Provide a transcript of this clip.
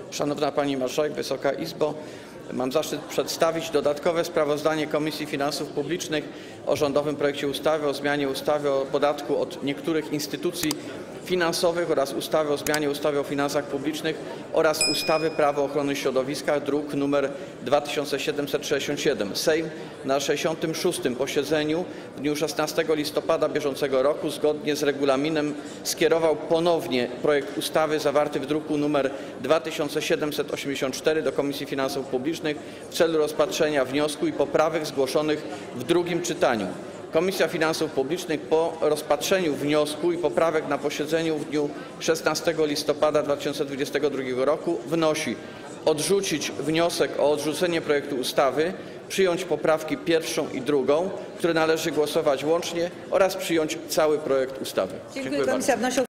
Szanowna Pani Marszałek, Wysoka Izbo! Mam zaszczyt przedstawić dodatkowe sprawozdanie Komisji Finansów Publicznych o rządowym projekcie ustawy o zmianie ustawy o podatku od niektórych instytucji finansowych oraz ustawy o zmianie ustawy o finansach publicznych oraz ustawy Prawo ochrony środowiska, druk nr 2767. Sejm na 66. posiedzeniu w dniu 16 listopada bieżącego roku zgodnie z regulaminem skierował ponownie projekt ustawy zawarty w druku nr 2784 do Komisji Finansów Publicznych w celu rozpatrzenia wniosku i poprawek zgłoszonych w drugim czytaniu. Komisja Finansów Publicznych po rozpatrzeniu wniosku i poprawek na posiedzeniu w dniu 16 listopada 2022 roku wnosi: odrzucić wniosek o odrzucenie projektu ustawy, przyjąć poprawki 1. i 2., które należy głosować łącznie, oraz przyjąć cały projekt ustawy. Dziękuję. Komisja wnosi o